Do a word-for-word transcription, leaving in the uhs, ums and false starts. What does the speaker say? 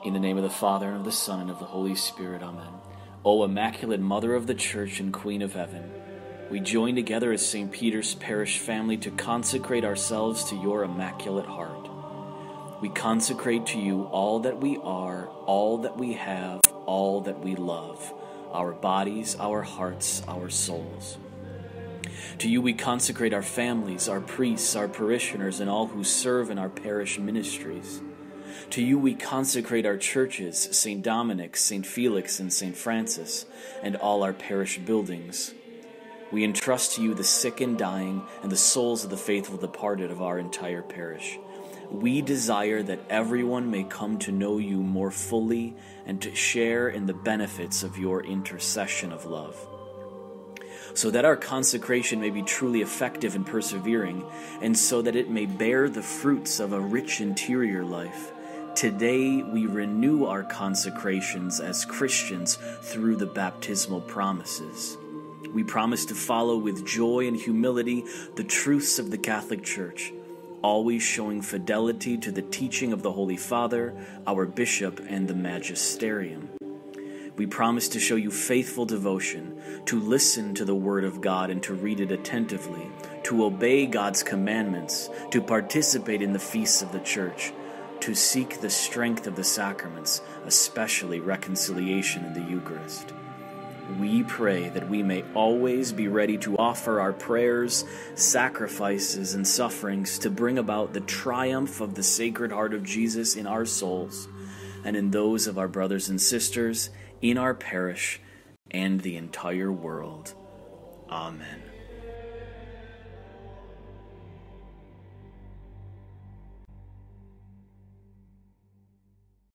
In the name of the Father, and of the Son, and of the Holy Spirit, amen. O Immaculate Mother of the Church and Queen of Heaven, we join together as Saint Peter's parish family to consecrate ourselves to your Immaculate Heart. We consecrate to you all that we are, all that we have, all that we love, our bodies, our hearts, our souls. To you we consecrate our families, our priests, our parishioners, and all who serve in our parish ministries. To you we consecrate our churches, Saint Dominic, Saint Felix, and Saint Francis, and all our parish buildings. We entrust to you the sick and dying, and the souls of the faithful departed of our entire parish. We desire that everyone may come to know you more fully and to share in the benefits of your intercession of love. So that our consecration may be truly effective and persevering, and so that it may bear the fruits of a rich interior life, today we renew our consecrations as Christians through the baptismal promises. We promise to follow with joy and humility the truths of the Catholic Church, always showing fidelity to the teaching of the Holy Father, our Bishop, and the Magisterium. We promise to show you faithful devotion, to listen to the Word of God and to read it attentively, to obey God's commandments, to participate in the feasts of the Church, to seek the strength of the sacraments, especially reconciliation in the Eucharist. We pray that we may always be ready to offer our prayers, sacrifices, and sufferings to bring about the triumph of the Sacred Heart of Jesus in our souls and in those of our brothers and sisters, in our parish, and the entire world. Amen.